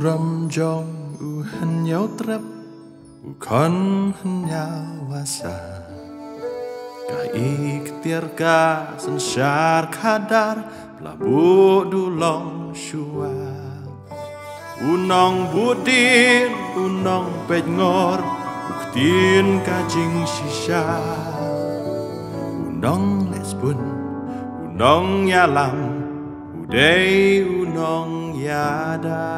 rầm trong hân nhau trấp con hân nhau wasa ka ikhtiar sensyar kadar pelabu dulong syua unong budin unong pejngor uktin kajing shisha unong lesbun unong yalam udai unong yada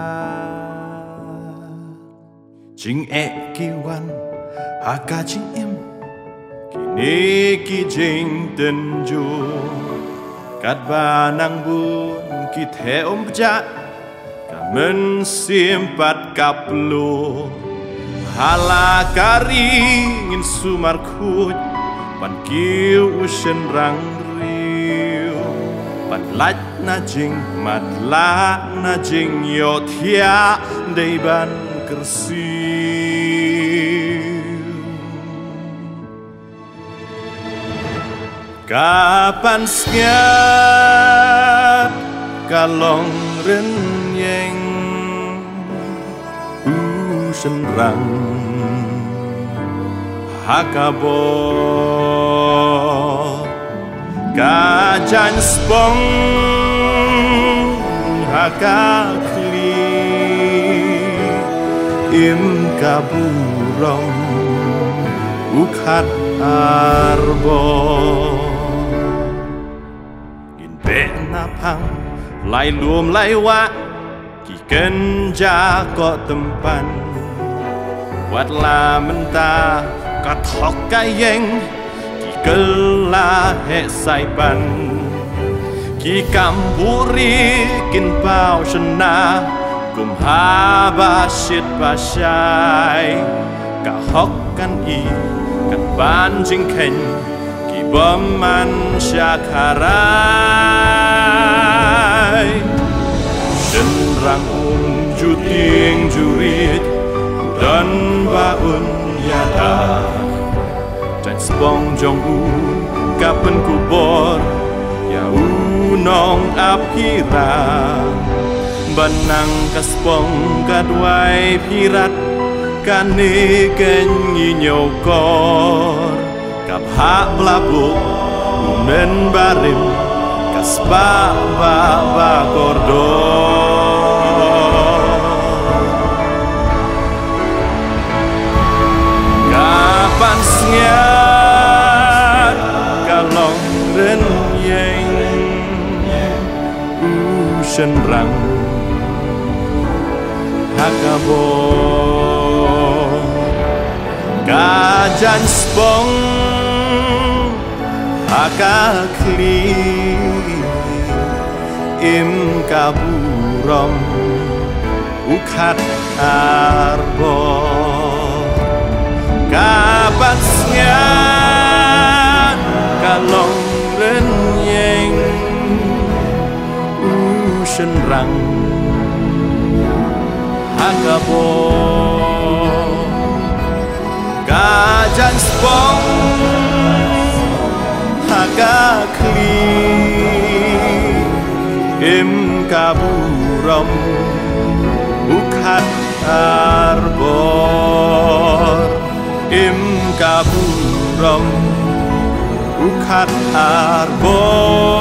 jing kiwan haka jing im kini ki jing tenju kat banang bun ki the pja kamen simpat kaplu hala kari ngin sumar kuj pan kiu usen rang riu pan lach na jing mat la na jing yo thia dei ban kersi kapan skat kalong renyeng senrang hakabo kajan spong hakakli im kaburong ukhat arbo gin penapang lai luom lai wa ki kenja ko tempan wat la menta kathok kayeng ki kela he saipan ki kampuri kin pau shna kum ha ba shit ba shai ka hok kan i kan ban jing khen ki bom man syakarai den rang juting jurit dan baun yada dan spong jong kapan kubor ya unong apira banang kaspong kadwai pirat kane kenyi nyokor kapha blabuk unen barim kaspa ba kordor kapan sngat kalong renyeng usen rang hakabo kajan spong hakakli im kaburom ukhat arbo kapan sngat kalong renyeng usen rang hakabo kajan spong hakakli im kaburom ukhat arbor im kaburom ukhat arbor